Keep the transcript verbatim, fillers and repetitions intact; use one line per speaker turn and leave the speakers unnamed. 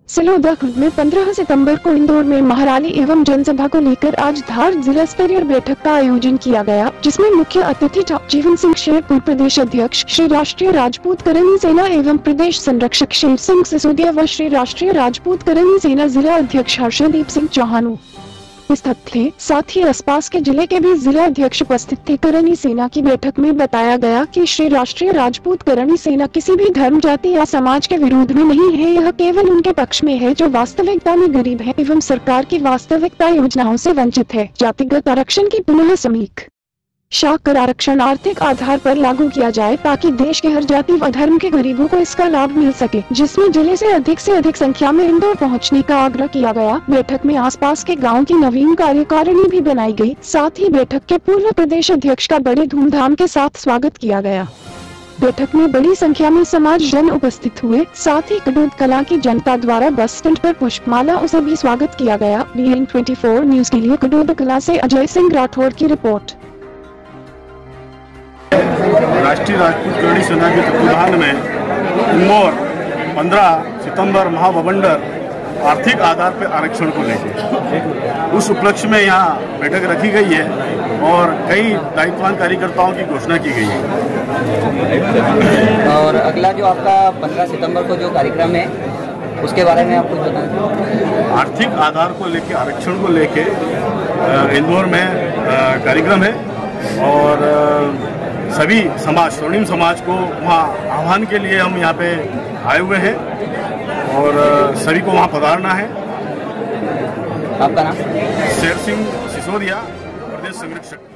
सिलोदा में पंद्रह सितंबर को इंदौर में महाराली एवं जनसभा को लेकर आज धार जिला स्तरीय बैठक का आयोजन किया गया, जिसमें मुख्य अतिथि जीवन सिंह शेरपुर प्रदेश अध्यक्ष, श्री राष्ट्रीय राजपूत करनी सेना एवं प्रदेश संरक्षक शेर सिंह सिसोदिया व श्री राष्ट्रीय राजपूत करनी सेना जिला अध्यक्ष हर्षदीप सिंह चौहान उपस्थित थे। साथ ही आसपास के जिले के भी जिला अध्यक्ष उपस्थित थे। करनी सेना की बैठक में बताया गया कि श्री राष्ट्रीय राजपूत करनी सेना किसी भी धर्म, जाति या समाज के विरोध में नहीं है। यह केवल उनके पक्ष में है जो वास्तविकता में गरीब है एवं सरकार की वास्तविकता योजनाओं से वंचित है। जातिगत आरक्षण की पुनः समीक्षा कर आरक्षण आर्थिक आधार पर लागू किया जाए ताकि देश के हर जाति व धर्म के गरीबों को इसका लाभ मिल सके, जिसमें जिले से अधिक से अधिक संख्या में इंदौर पहुंचने का आग्रह किया गया। बैठक में आसपास के गांव की नवीन कार्यकारिणी भी बनाई गई। साथ ही बैठक के पूर्व प्रदेश अध्यक्ष का बड़े धूमधाम के साथ स्वागत किया गया। बैठक में बड़ी संख्या में समाज जन उपस्थित हुए। साथ ही कडोद कला की जनता द्वारा बस स्टैंड पर पुष्पमाला उसे भी स्वागत किया गया। B N twenty four news के लिए कडोद कला से अजय सिंह राठौड़ की रिपोर्ट।
राष्ट्रीय राजपूत करनी सेना के तत्वाधान में इंदौर पंद्रह सितंबर महाबवंडर आर्थिक आधार पर आरक्षण को लेकर उस उपलक्ष्य में यहाँ बैठक रखी गई है और कई दायित्ववान कार्यकर्ताओं की घोषणा की गई है।
और अगला जो आपका पंद्रह सितंबर को जो कार्यक्रम है उसके बारे में आप कुछ बताएं।
आर्थिक आधार को लेकर, आरक्षण को लेकर इंदौर में कार्यक्रम है और सभी समाज, स्वर्णिम समाज को वहाँ आह्वान के लिए हम यहाँ पे आए हुए हैं और सभी को वहाँ पधारना है।
आपका नाम?
शेर सिंह सिसोदिया, प्रदेश संरक्षक।